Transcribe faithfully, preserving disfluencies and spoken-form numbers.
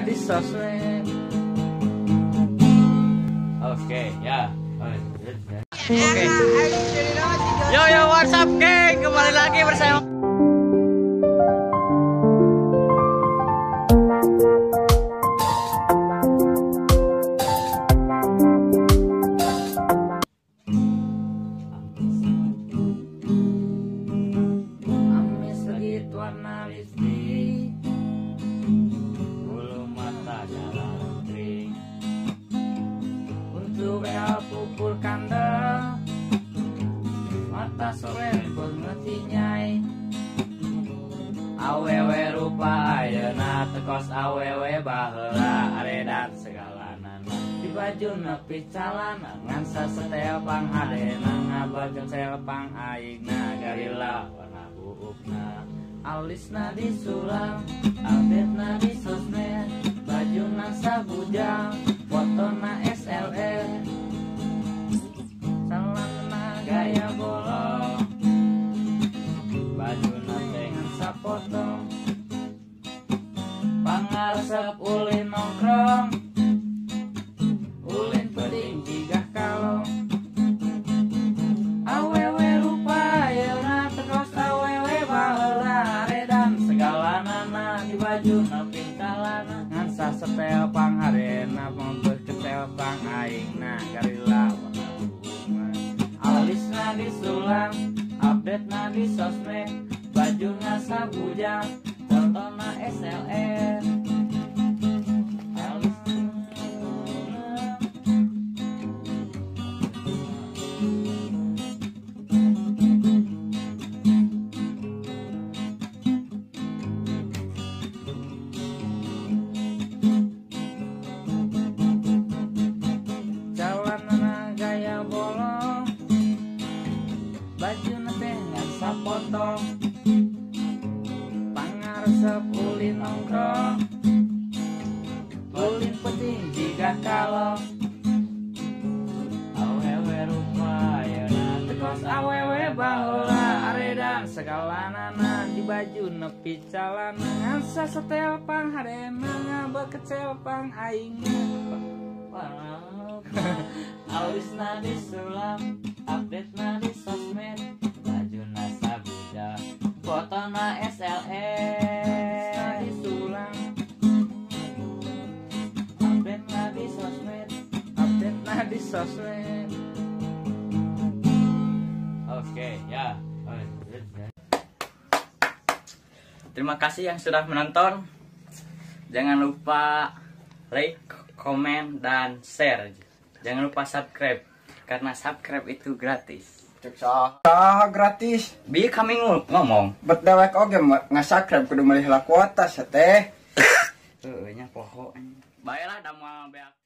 di sosmed. Oke, ya. Oke. Yo yo, what's up, geng? Kembali lagi bersama Amis legit warna listrik, bulu mata jalan kering, untuk bea pupul kandang, mata sore pengerti nyai. Awewe rupa ayeuna tekos awewe baheula aredan segalana. Di baju nepi calana ngansa setel pang hadena ngabageun selpang aingna garila warna buukna. Alisna disulam, update-na di sosmed, bajuna sabujang, fotona S L E, celana gaya bolong, bajuna dengan sapotong, pangaresep ulin nongkrong, ulin peding jigah kalong. Awewe rupa ayeuna tekos awewe baheula aredan segalanana. Di baju nepi calana ngansa setel pang harena monteuh ketel pang aingna garila warna bunga. Alisna disulam, update-na di sosmed, bajuna sabujang, fotona S L R. Jalanana gaya bolong, bajuna dengan sapotong, pangaresep ulin nongkrong, ulin penting jika kalong. Awewe rupa ayeuna tekos awewe baheula aredan segalanana. Di baju nepi calana ngansa setel pang harena ngabekecel pang aingna. Alisna disulam, update-na di sosmed, bajuna sabujang, fotona S L E. Disulam, update-na di sosmed, update-na di sosmed. Oke, ya. Terima kasih yang sudah menonton. Jangan lupa like, komen, dan share. Jangan lupa subscribe, karena subscribe itu gratis. Cek sah gratis. Bi kami ngomong. Bet dewek oge nge-subscribe kudu meulih kuota teh. Heuh nya poho. Baiklah da moal beak